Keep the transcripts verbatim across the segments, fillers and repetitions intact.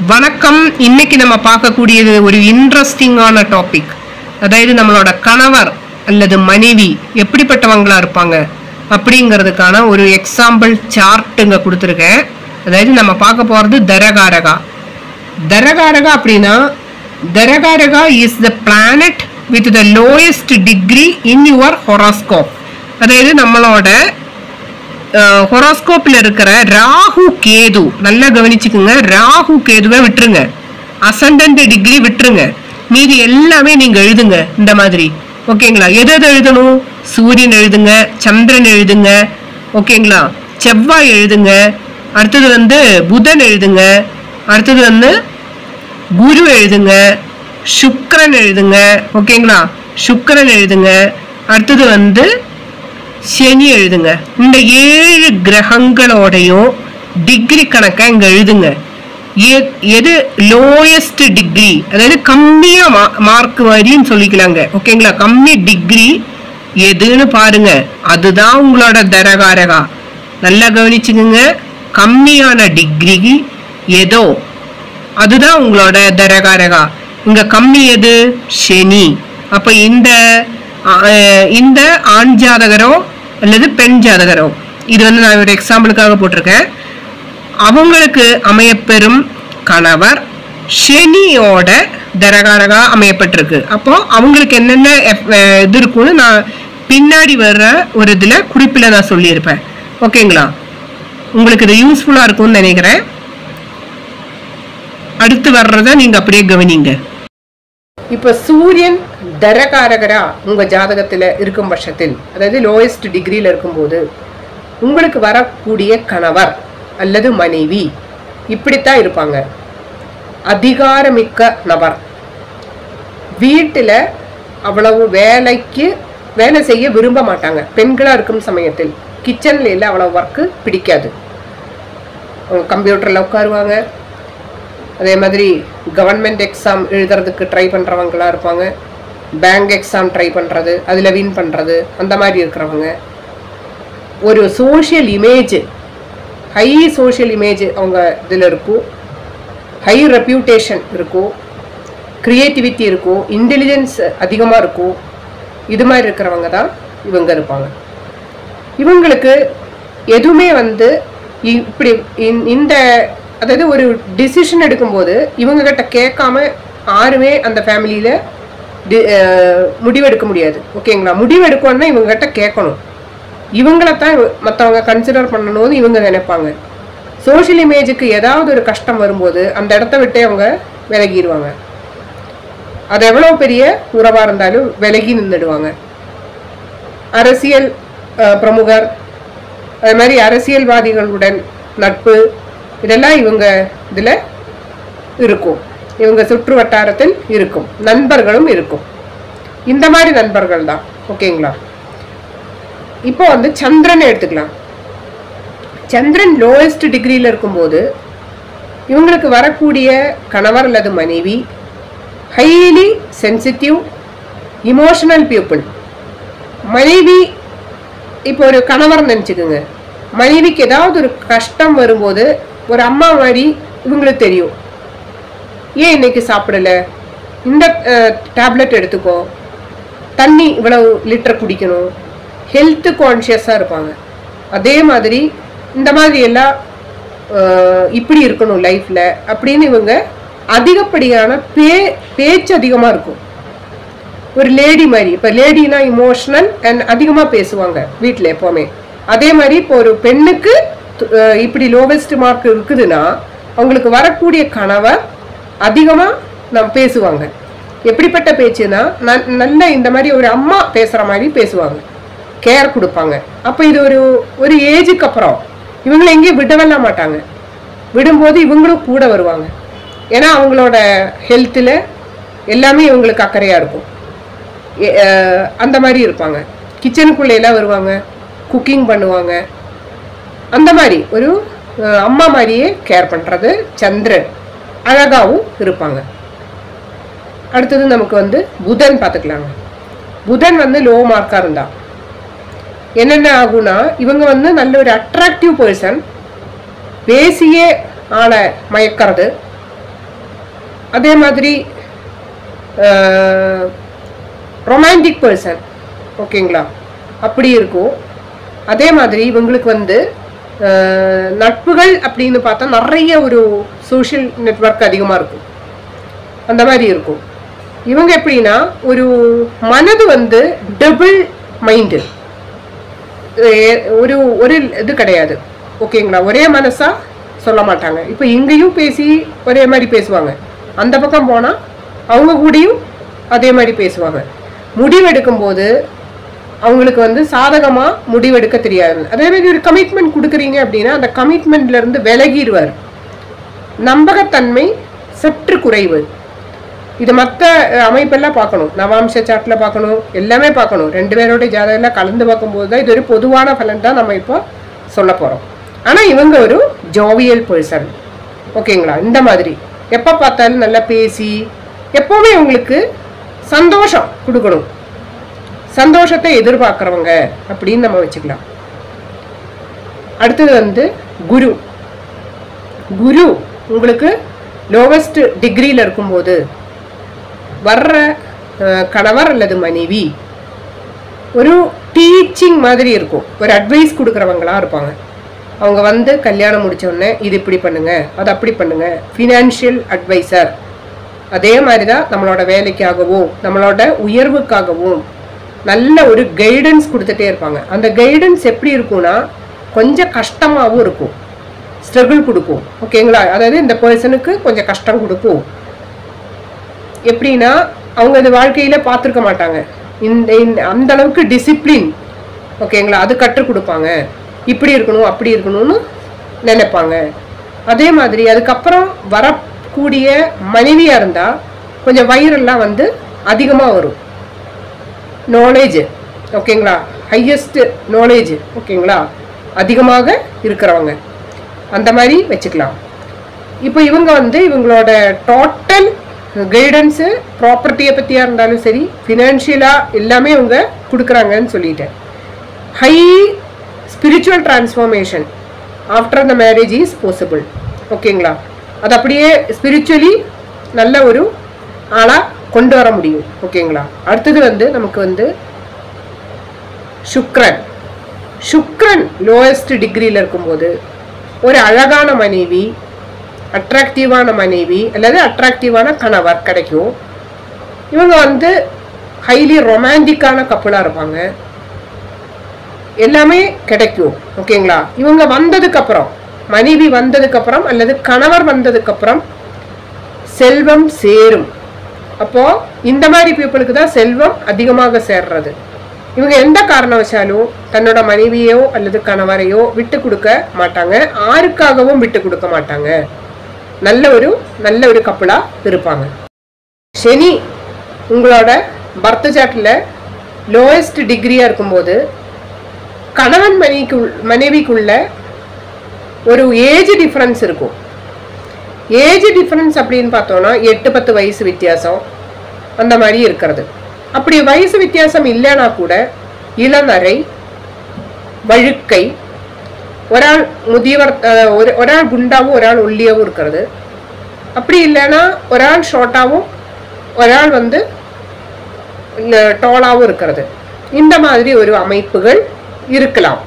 வணக்கம். இன்னைக்கு நம்ம பார்க்கக்கூடியது ஒரு இன்ட்ரெஸ்டிங்கான டாபிக். அதாவது நம்மளோட கணவர் அல்லது மனைவி எப்படிப்பட்டவங்களா இருப்பாங்க அப்படிங்கிறதுக்கான ஒரு எக்ஸாம்பிள் சார்ட் இங்க கொடுத்துருக்கேன். அதாவது நம்ம பார்க்க போறது தரகாரகா. தரகாரகா அப்படின்னா தரகாரகா is the planet with the lowest degree in your horoscope. அதாவது நம்மளோட ஹொரோஸ்கோப்ல இருக்கிற ராகு கேது நல்லா கவனிச்சுக்குங்க. ராகு கேதுவை விட்டுருங்க, அசண்டன்ட் டிகிரி விட்டுருங்க, மீதி எல்லாமே நீங்க எழுதுங்க இந்த மாதிரி. ஓகேங்களா? எது எது எழுதணும்? சூரியன் எழுதுங்க, சந்திரன் எழுதுங்க, ஓகேங்களா, செவ்வாய் எழுதுங்க, அடுத்தது வந்து புதன் எழுதுங்க, அடுத்தது வந்து குரு எழுதுங்க, சுக்கிரன் எழுதுங்க, ஓகேங்களா, சுக்கிரன் எழுதுங்க, அடுத்தது வந்து சனி எழுதுங்க. இந்த ஏழு கிரகங்களோடையும் டிகிரி கணக்கா இங்க எழுதுங்க. எது லோயஸ்ட் டிகிரி, அதாவது கம்மியா மார்க் வரின்னு சொல்லிக்கலாங்க. ஓகேங்களா? கம்மி டிகிரி எதுன்னு பாருங்க, அதுதான் உங்களோட தரகாரகா. நல்லா கவனிச்சுக்குங்க. கம்மியான டிகிரி ஏதோ அதுதான் உங்களோட தரகாரகா. இங்க கம்மி எது? சனி. அப்ப இந்த இந்த ஆண் ஜாதகரோ அல்லது பெண் ஜாதகரோ, இது வந்து நான் ஒரு எக்ஸாம்பிளுக்காக போட்டிருக்கேன், அவங்களுக்கு அமையப்பெறும் கணவர் சனியோட தரகாரகா அமையப்பட்டிருக்கு. அப்போ அவங்களுக்கு என்னென்ன இது இருக்குன்னு நான் பின்னாடி வர்ற ஒரு இதுல குறிப்பில் நான் சொல்லியிருப்பேன். ஓகேங்களா? உங்களுக்கு இது யூஸ்ஃபுல்லா இருக்கும்னு நினைக்கிறேன். அடுத்து வர்றத நீங்க அப்படியே கவனிங்க. இப்ப சூரியன் தரகாரகரா உங்க ஜாதகத்துல இருக்கும் பட்சத்தில், அதாவது லோயஸ்ட் டிகிரியில இருக்கும்போது, உங்களுக்கு வரக்கூடிய கணவர் அல்லது மனைவி இப்படித்தான் இருப்பாங்க. அதிகாரமிக்க நபர். வீட்டுல அவ்வளவு வேலைக்கு வேலை செய்ய விரும்ப மாட்டாங்க. பெண்களா இருக்கும் சமயத்தில் கிச்சன்ல எல்லாம் அவ்வளவு ஒர்க்கு பிடிக்காது. கம்ப்யூட்டர்ல உட்காருவாங்க. அதே மாதிரி கவர்மெண்ட் எக்ஸாம் எழுதுறதுக்கு ட்ரை பண்ணுறவங்களா இருப்பாங்க. பேங்க் எக்ஸாம் ட்ரை பண்ணுறது, அதில் வின் பண்ணுறது, அந்த மாதிரி இருக்கிறவங்க. ஒரு social image, high social image அவங்க இதில் இருக்கும். ஹை ரெப்யூட்டேஷன் இருக்கும், க்ரியேட்டிவிட்டி இருக்கும், இன்டெலிஜென்ஸ் அதிகமாக இருக்கும். இது மாதிரி இருக்கிறவங்க தான் இவங்க இருப்பாங்க. இவங்களுக்கு எதுவுமே வந்து இப்படி இந்த அதாவது ஒரு டிசிஷன் எடுக்கும்போது இவங்க கிட்ட கேட்காம யாருமே அந்த ஃபேமிலியில முடிவெடுக்க முடியாது. ஓகேங்களா? முடிவெடுக்கணும்னா இவங்க கிட்ட கேட்கணும். இவங்களைத்தான் மற்றவங்க கன்சிடர் பண்ணணும்னு இவங்க நினைப்பாங்க. சோஷியல் இமேஜுக்கு ஏதாவது ஒரு கஷ்டம் வரும்போது அந்த இடத்த விட்டே அவங்க விலகிடுவாங்க. அது எவ்வளவு பெரிய உறவா இருந்தாலும் விலகி நின்றுடுவாங்க. அரசியல் பிரமுகர், அது மாதிரி அரசியல்வாதிகளுடன் நட்பு, இதெல்லாம் இவங்க இதுல இருக்கும். இவங்க சுற்று வட்டாரத்தில் இருக்கும். நண்பர்களும் இருக்கும். இந்த மாதிரி நண்பர்கள் தான். ஓகேங்களா? இப்போ வந்து சந்திரன் எடுத்துக்கலாம். சந்திரன் லோயஸ்ட் டிகிரியில இருக்கும்போது இவங்களுக்கு வரக்கூடிய கணவர் அல்லது மனைவி ஹைலி சென்சிட்டிவ், இமோஷனல் பீப்புள். மனைவி இப்போ ஒரு கணவர் நினைச்சுக்குங்க, மனைவிக்கு ஏதாவது ஒரு கஷ்டம் வரும்போது ஒரு அம்மா மாதிரி இவங்களுக்கு தெரியும். ஏன் இன்னைக்கு சாப்பிடல, இந்த டேப்லெட் எடுத்துக்கோ, தண்ணி இவ்வளவு லிட்டர் குடிக்கணும், ஹெல்த் கான்ஷியஸாக இருப்பாங்க. அதே மாதிரி இந்த மாதிரி எல்லாம் இப்படி இருக்கணும் லைஃப்ல அப்படின்னு இவங்க அதிகப்படியான பே பேச்சு அதிகமாக இருக்கும். ஒரு லேடி மாதிரி. இப்போ லேடினா இமோஷனல் அண்ட் அதிகமாக பேசுவாங்க வீட்டில் எப்போவுமே. அதே மாதிரி இப்போ ஒரு பெண்ணுக்கு இப்படி லோவஸ்ட் மார்க் இருக்குதுன்னா அவங்களுக்கு வரக்கூடிய கணவர் அதிகமா நம்ம பேசுவாங்க. எப்படிப்பட்ட பேச்சுன்னா நல்ல இந்த மாதிரி ஒரு அம்மா பேசுற மாதிரி பேசுவாங்க, கேர் கொடுப்பாங்க. அப்ப இது ஒரு ஒரு ஏஜுக்கு அப்புறம் இவங்களை எங்கேயும் விடவல்ல மாட்டாங்க. விடும்போது இவங்களும் கூட வருவாங்க. ஏன்னா அவங்களோட ஹெல்த்ல எல்லாமே இவங்களுக்கு அக்கறையா இருக்கும். அந்த மாதிரி இருப்பாங்க. கிச்சனுக்குள்ள எல்லாம் வருவாங்க, குக்கிங் பண்ணுவாங்க. அந்த மாதிரி ஒரு அம்மா மாதிரியே கேர் பண்றது சந்திரன். அழகாவும் இருப்பாங்க. அடுத்தது நமக்கு வந்து புதன் பார்த்துக்கலாங்க. புதன் வந்து லோ மார்க்கா இருந்தா என்னென்ன ஆகும்னா இவங்க வந்து நல்ல ஒரு அட்ராக்டிவ் பர்சன், பேசியே ஆளை மயக்கிறது, அதே மாதிரி ரொமான்டிக் பர்சன், ஓகேங்களா, அப்படி இருக்கும். அதே மாதிரி இவங்களுக்கு வந்து நட்புகள் அப்படின்னு பார்த்தா நிறைய ஒரு சோஷியல் நெட்வொர்க் அதிகமாக இருக்கும், அந்த மாதிரி இருக்கும். இவங்க எப்படின்னா ஒரு மனது வந்து டபுள் மைண்டு, ஒரு ஒரு இது கிடையாது, ஓகேங்களா, ஒரே மனசா சொல்ல மாட்டாங்க. இப்போ இங்கேயும் பேசி ஒரே மாதிரி பேசுவாங்க, அந்த பக்கம் போனால் அவங்க கூடயும் அதே மாதிரி பேசுவாங்க. முடிவெடுக்கும் போது அவங்களுக்கு வந்து சாதகமாக முடிவெடுக்க தெரியாது. அதே மாதிரி ஒரு கமிட்மெண்ட் கொடுக்குறீங்க அப்படின்னா அந்த கமிட்மெண்ட்ல இருந்து விலகிடுவார். நம்பகத்தன்மை சற்று குறைவு. இது மற்ற அமைப்பெல்லாம் பார்க்கணும், நவாம்ச சாட்டில் பார்க்கணும், எல்லாமே பார்க்கணும். ரெண்டு பேரோட ஜாதகம்லாம் கலந்து பார்க்கும்போது தான் இது ஒரு பொதுவான பலன் தான் நம்ம இப்போ சொல்ல போகிறோம். ஆனால் இவங்க ஒரு ஜோவியல் பர்சன், ஓகேங்களா. இந்த மாதிரி எப்போ பார்த்தாலும் நல்லா பேசி எப்போவுமே உங்களுக்கு சந்தோஷம் கொடுக்கணும், சந்தோஷத்தை எதிர்பார்க்குறவங்க அப்படின்னு நம்ம வச்சுக்கலாம். அடுத்தது வந்து குரு. குரு உங்களுக்கு லோவஸ்ட் டிகிரியில் இருக்கும்போது வர்ற கணவர் அல்லது மனைவி ஒரு டீச்சிங் மாதிரி இருக்கும், ஒரு அட்வைஸ் கொடுக்குறவங்களா இருப்பாங்க. அவங்க வந்து கல்யாணம் முடிச்சோடனே இது இப்படி பண்ணுங்க, அது அப்படி பண்ணுங்க, ஃபினான்ஷியல் அட்வைசர். அதே மாதிரி தான் நம்மளோட வேலைக்காகவும் நம்மளோட உயர்வுக்காகவும் நல்ல ஒரு கைடன்ஸ் கொடுத்துட்டே இருப்பாங்க. அந்த கைடன்ஸ் எப்படி இருக்கும்னா கொஞ்சம் கஷ்டமாகவும் இருக்கும், ஸ்ட்ரகிள் கொடுக்கும், ஓகேங்களா. அதாவது இந்த பர்சனுக்கு கொஞ்சம் கஷ்டம் கொடுக்கும். எப்படின்னா அவங்க இது வாழ்க்கையில பார்த்துருக்க மாட்டாங்க, இந்த அந்த அளவுக்கு டிசிப்ளின், ஓகேங்களா, அது கற்றுக் கொடுப்பாங்க. இப்படி இருக்கணும் அப்படி இருக்கணும்னு நினைப்பாங்க. அதே மாதிரி அதுக்கப்புறம் வரக்கூடிய மனைவியாக இருந்தால் கொஞ்சம் வயிறெல்லாம் வந்து அதிகமாக வரும், நாலேஜ், ஓகேங்களா, ஹையஸ்ட் நாலேஜ், ஓகேங்களா, அதிகமாக இருக்கிறவங்க, அந்த மாதிரி வச்சுக்கலாம். இப்போ இவங்க வந்து இவங்களோட டோட்டல் கைடன்ஸு ப்ராப்பர்ட்டியை பற்றியாக இருந்தாலும் சரி, ஃபினான்ஷியலாக எல்லாமே இவங்க கொடுக்குறாங்கன்னு சொல்லிட்டேன். High spiritual transformation after the marriage is possible, ஓகேங்களா. அது அப்படியே ஸ்பிரிச்சுவலி நல்ல ஒரு ஆளாக கொண்டு வர முடியும், ஓகேங்களா. அடுத்தது வந்து நமக்கு வந்து சுக்ரன். சுக்ரன் லோயஸ்ட் டிகிரியில் இருக்கும்போது ஒரு அழகான மனைவி, அட்ராக்டிவான மனைவி அல்லது அட்ராக்டிவான கணவர் கிடைக்கும். இவங்க வந்து ஹைலி ரொமான்டிக்கான கப்பலாக இருப்பாங்க, எல்லாமே கிடைக்கும், ஓகேங்களா. இவங்க வந்ததுக்கு அப்புறம், மனைவி வந்ததுக்கு அப்புறம் அல்லது கணவர் வந்ததுக்கு அப்புறம் செல்வம் சேரும். அப்போ இந்த மாதிரி பீப்புளுக்கு தான் செல்வம் அதிகமாக சேர்றது. இவங்க எந்த காரணவசாலும் தன்னோட மனைவியோ அல்லது கணவரையோ விட்டு கொடுக்க மாட்டாங்க, ஆருக்காகவும் விட்டு கொடுக்க மாட்டாங்க. நல்ல ஒரு நல்ல ஒரு கப்பலா இருப்பாங்க. சனி உங்களோட பர்த் சார்ட்ல லோயஸ்ட் டிகிரியா இருக்கும்போது கணவன் மனைவிக்கு மனைவிக்குள்ள ஒரு ஏஜ் டிஃபரன்ஸ் இருக்கும். ஏஜ் டிஃபரன்ஸ் அப்படின்னு பார்த்தோம்னா எட்டு பத்து வயசு வித்தியாசம் அந்த மாதிரி இருக்கிறது. அப்படி வயசு வித்தியாசம் இல்லைன்னா கூட இளநரை, வழுக்கை, ஒரு ஆள் முதியவர், ஒரு ஒரு ஆள் குண்டாவும் ஒரு ஆள் ஒல்லியாவும் இருக்கிறது. அப்படி இல்லைன்னா ஒரு ஆள் ஷார்ட்டாகவும் ஒரு ஆள் வந்து டாலாகவும் இருக்கிறது. இந்த மாதிரி ஒரு அமைப்புகள் இருக்கலாம்.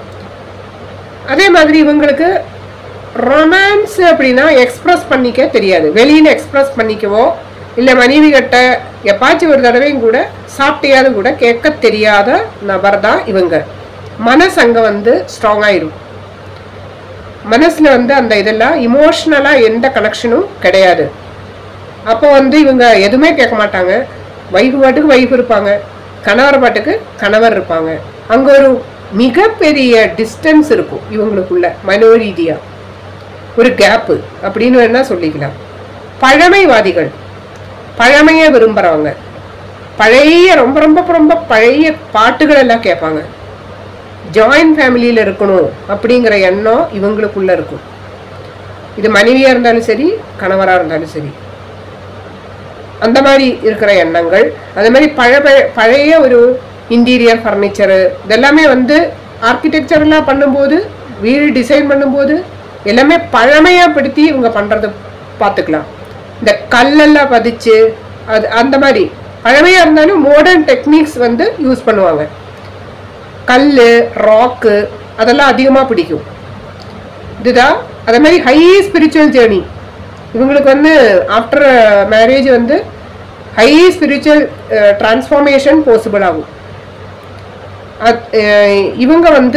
அதே மாதிரி இவங்களுக்கு ரொமான்ஸ் அப்படின்னா எக்ஸ்பிரஸ் பண்ணிக்க தெரியாது. வெளியில எக்ஸ்பிரஸ் பண்ணிக்கவோ இல்லை மனைவி கிட்ட எப்பாச்சும் ஒரு தடவையும் கூட சாப்பிட்டையாவது கூட கேட்க தெரியாத நபர் தான் இவங்க. மனசு அங்கே வந்து ஸ்ட்ராங்காயிரும். மனசுல வந்து அந்த இதெல்லாம் இமோஷ்னலா எந்த கனெக்ஷனும் கிடையாது. அப்போ வந்து இவங்க எதுவுமே கேட்க மாட்டாங்க. வைஃப் பாட்டுக்கு வைஃப் இருப்பாங்க, கணவர் பாட்டுக்கு கணவர் இருப்பாங்க. அங்க ஒரு மிகப்பெரிய டிஸ்டன்ஸ் இருக்கும் இவங்களுக்குள்ள, மனோரீதியா ஒரு கேப்பு அப்படின்னு வேணா சொல்லிக்கலாம். பழமைவாதிகள், பழமையை விரும்புறவங்க, பழைய ரொம்ப ரொம்ப ரொம்ப பழைய பாட்டுகள் எல்லாம் கேட்பாங்க. ஜாயின்ட் ஃபேமிலியில இருக்கணும் அப்படிங்கிற எண்ணம் இவங்களுக்குள்ள இருக்கும். இது மனைவியா இருந்தாலும் சரி, கணவரா இருந்தாலும் சரி, அந்த மாதிரி இருக்கிற எண்ணங்கள். அதே மாதிரி பழைய பழைய ஒரு இன்டீரியர் ஃபர்னிச்சரு இதெல்லாமே வந்து ஆர்கிடெக்சர்லாம் பண்ணும்போது, வீடு டிசைன் பண்ணும்போது எல்லாமே பழமையாப்படுத்தி இவங்க பண்றதை பார்த்துக்கலாம். இந்த கல்லெல்லாம் பதிச்சு அது அந்த மாதிரி பழமையா இருந்தாலும் மாடர்ன் டெக்னிக்ஸ் வந்து யூஸ் பண்ணுவாங்க. கல், ராக்கு அதெல்லாம் அதிகமாக பிடிக்கும். இதுதான் அதே மாதிரி ஹை ஸ்பிரிச்சுவல் ஜேர்னி இவங்களுக்கு வந்து ஆஃப்டர் மேரேஜ் வந்து ஹை ஸ்பிரிச்சுவல் டிரான்ஸ்ஃபார்மேஷன் பாசிபிள் ஆகும். இவங்க வந்து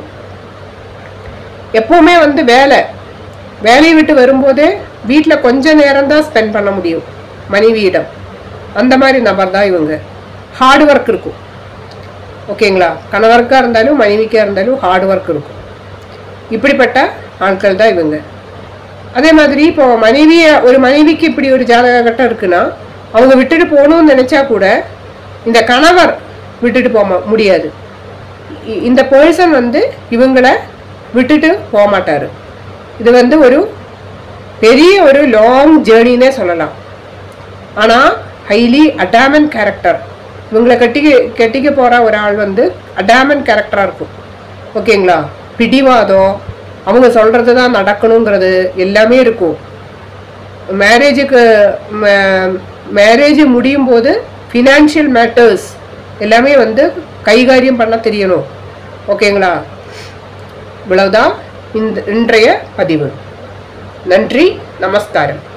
எப்பவுமே வந்து வேலை வேலையை விட்டு வரும்போதே வீட்டில் கொஞ்ச நேரம் தான் ஸ்பெண்ட் பண்ண முடியும் மனைவியிடம். அந்த மாதிரி நபர் தான் இவங்க. ஹார்ட் ஒர்க் இருக்கும். ஓகேங்களா? கணவருக்காக இருந்தாலும் மனைவிக்காக இருந்தாலும் ஹார்ட் ஒர்க் இருக்கும். இப்படிப்பட்ட ஆட்கள் தான் இவங்க. அதே மாதிரி இப்போ மனைவிய ஒரு மனைவிக்கு இப்படி ஒரு ஜாதக கட்டம் இருக்குன்னா அவங்க விட்டுட்டு போகணும்னு நினைச்சா கூட இந்த கணவர் விட்டுட்டு போக முடியாது. இந்த பர்சன் வந்து இவங்களை விட்டுட்டு போக மாட்டாரு. இது வந்து ஒரு பெரிய ஒரு லாங் ஜேர்னின்னே சொல்லலாம். ஆனால் ஹைலி அடாமன் கேரக்டர். இவங்களை கட்டிக்க கட்டிக்க போகிற ஒரு ஆள் வந்து அடாமன் கேரக்டராக இருக்கும். ஓகேங்களா? பிடிவாதம், அவங்க சொல்கிறது தான் நடக்கணுங்கிறது எல்லாமே இருக்கும். மேரேஜுக்கு மேரேஜ் முடியும் போது ஃபினான்ஷியல் மேட்டர்ஸ் எல்லாமே வந்து கைகாரியம் பண்ண தெரியணும். ஓகேங்களா? இவ்வளவுதான் இந்த இன்றைய பதிவு. நன்றி, நமஸ்காரம்.